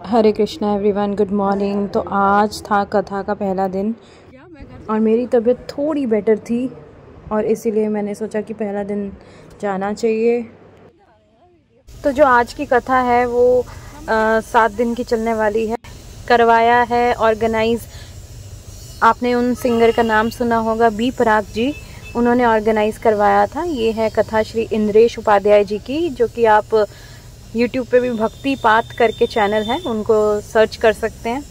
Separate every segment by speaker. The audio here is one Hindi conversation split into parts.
Speaker 1: हरे कृष्णा एवरीवन, गुड मॉर्निंग। तो आज था कथा का पहला दिन और मेरी तबीयत थोड़ी बेटर थी और इसीलिए मैंने सोचा कि पहला दिन जाना चाहिए। तो जो आज की कथा है वो 7 दिन की चलने वाली है। करवाया है ऑर्गेनाइज़, आपने उन सिंगर का नाम सुना होगा, बी पराग जी, उन्होंने ऑर्गेनाइज़ करवाया था। ये है कथा श्री इंद्रेश उपाध्याय जी की, जो कि आप YouTube पे भी भक्ति पाठ करके चैनल है, उनको सर्च कर सकते हैं।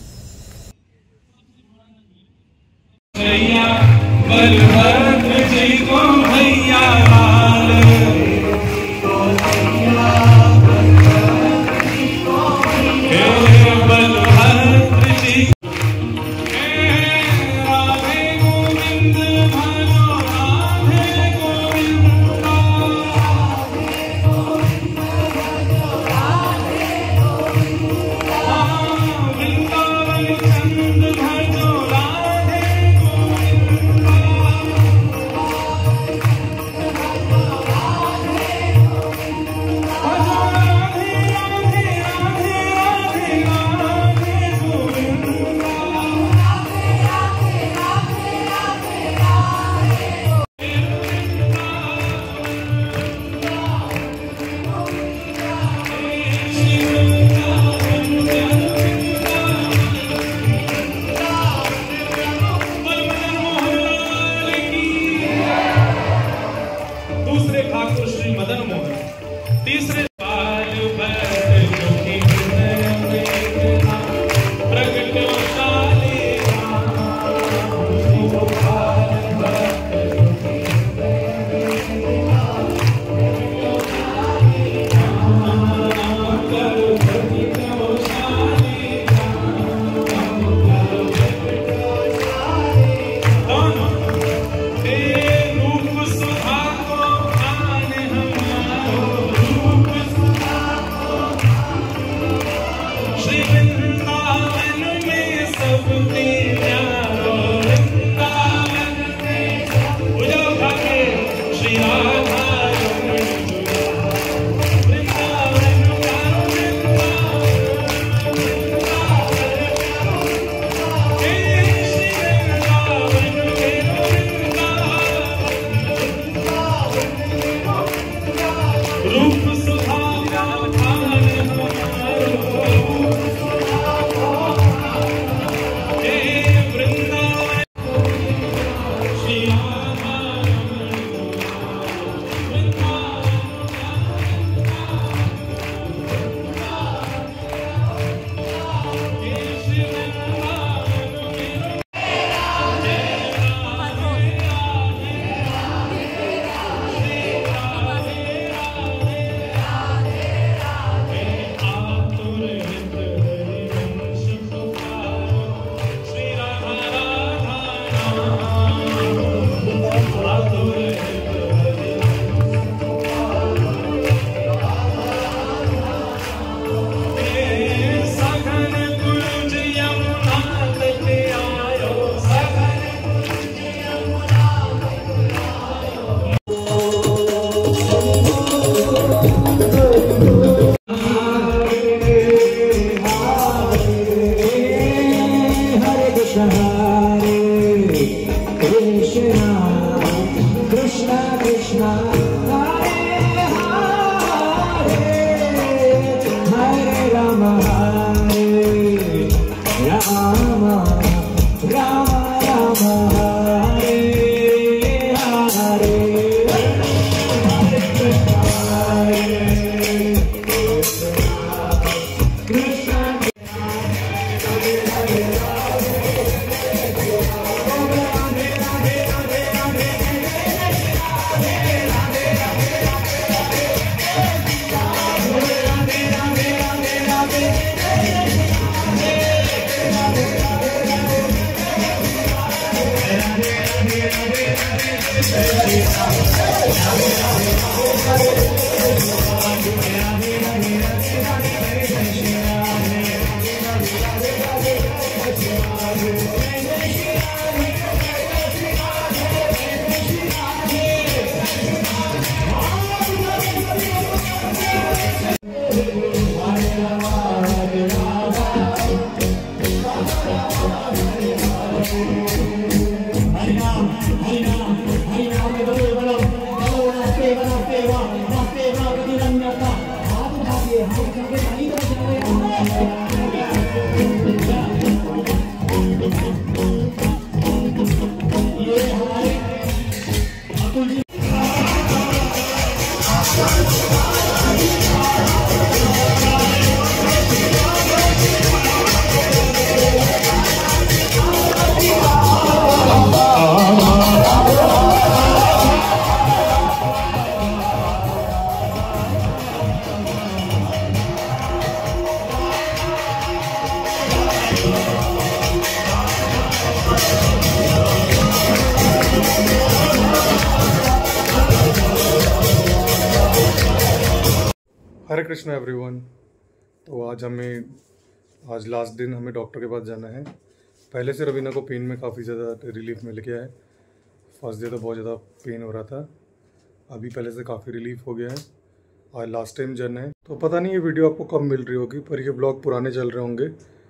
Speaker 2: हरे कृष्णा एवरीवन। तो आज लास्ट दिन हमें डॉक्टर के पास जाना है। पहले से रवीना को पेन में काफ़ी ज़्यादा रिलीफ मिल गया है। फर्स्ट डे तो बहुत ज़्यादा पेन हो रहा था, अभी पहले से काफ़ी रिलीफ हो गया है। आज लास्ट टाइम जाना है, तो पता नहीं ये वीडियो आपको कब मिल रही होगी, पर ये ब्लॉग पुराने चल रहे होंगे।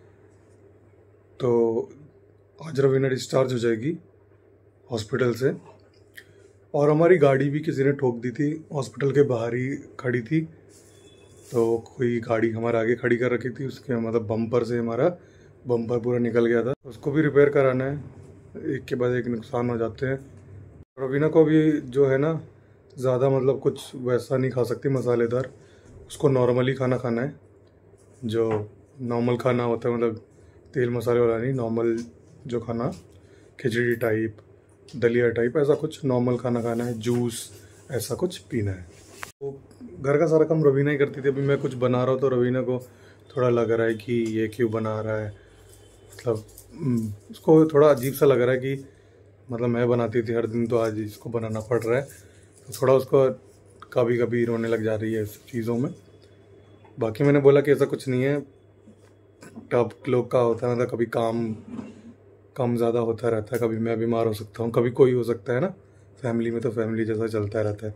Speaker 2: तो आज रवीना डिस्चार्ज हो जाएगी हॉस्पिटल से, और हमारी गाड़ी भी किसी ने ठोक दी थी, हॉस्पिटल के बाहर ही खड़ी थी। तो कोई गाड़ी हमारे आगे खड़ी कर रखी थी, उसके मतलब बम्पर से हमारा बम्पर पूरा निकल गया था। उसको भी रिपेयर कराना है, एक के बाद एक नुकसान हो जाते हैं। रवीना को भी जो है ना, ज़्यादा मतलब कुछ वैसा नहीं खा सकती मसालेदार, उसको नॉर्मली खाना खाना है, जो नॉर्मल खाना होता है, मतलब तेल मसाले वाला नहीं, नॉर्मल जो खाना, खिचड़ी टाइप, दलिया टाइप, ऐसा कुछ नॉर्मल खाना खाना है, जूस ऐसा कुछ पीना है। तो घर का सारा काम रवीना ही करती थी। अभी मैं कुछ बना रहा हूँ तो रवीना को थोड़ा लग रहा है कि ये क्यों बना रहा है, मतलब उसको थोड़ा अजीब सा लग रहा है कि मतलब मैं बनाती थी हर दिन, तो आज इसको बनाना पड़ रहा है। तो थोड़ा उसको कभी कभी रोने लग जा रही है इस चीज़ों में। बाकी मैंने बोला कि ऐसा कुछ नहीं है, टब लोग का होता है, मतलब कभी काम कम ज़्यादा होता रहता है, कभी मैं बीमार हो सकता हूँ, कभी कोई हो सकता है ना, फैमिली में तो फैमिली जैसा चलता रहता है।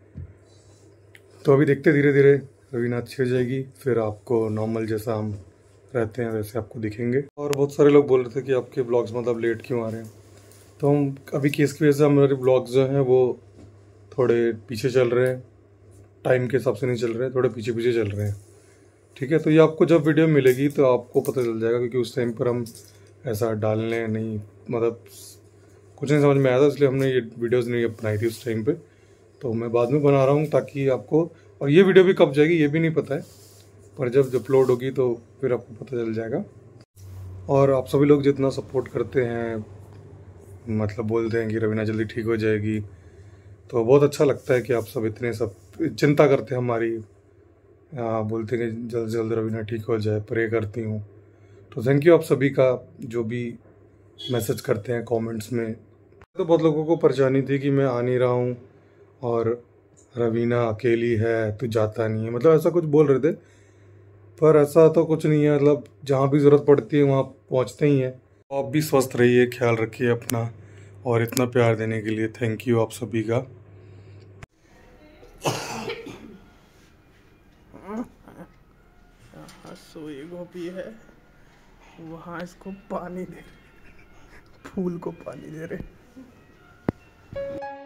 Speaker 2: तो अभी देखते धीरे धीरे रवीना अच्छी हो जाएगी, फिर आपको नॉर्मल जैसा हम रहते हैं वैसे आपको दिखेंगे। और बहुत सारे लोग बोल रहे थे कि आपके ब्लॉग्स मतलब लेट क्यों आ रहे हैं, तो हम अभी केस की वजह से हमारे ब्लॉग्स जो हैं वो थोड़े पीछे चल रहे हैं, टाइम के हिसाब से नहीं चल रहे हैं, थोड़े पीछे पीछे चल रहे हैं। ठीक है, तो ये आपको जब वीडियो मिलेगी तो आपको पता चल जाएगा, क्योंकि उस टाइम पर हम ऐसा डालने नहीं, मतलब कुछ नहीं समझ में आया था, इसलिए हमने ये वीडियोज़ नहीं बनाई थी उस टाइम पर। तो मैं बाद में बना रहा हूँ ताकि आपको, और ये वीडियो भी कब जाएगी ये भी नहीं पता है, पर जब अपलोड होगी तो फिर आपको पता चल जाएगा। और आप सभी लोग जितना सपोर्ट करते हैं, मतलब बोलते हैं कि रवीना जल्दी ठीक हो जाएगी, तो बहुत अच्छा लगता है कि आप सब इतने सब चिंता करते हैं हमारी, बोलते हैं कि जल्द जल्द रवीना ठीक हो जाए, प्रे करती हूँ। तो थैंक यू आप सभी का, जो भी मैसेज करते हैं कमेंट्स में। तो बहुत लोगों को परेशानी थी कि मैं आ नहीं रहा हूँ और रवीना अकेली है तो जाता नहीं है, मतलब ऐसा कुछ बोल रहे थे, पर ऐसा तो कुछ नहीं है। मतलब जहाँ भी ज़रूरत पड़ती है वहाँ पहुँचते ही हैं। आप भी स्वस्थ रहिए, ख्याल रखिए अपना, और इतना प्यार देने के लिए थैंक यू आप सभी का।
Speaker 3: सोई गोपी है, वहाँ इसको पानी दे, फूल को पानी दे रहे।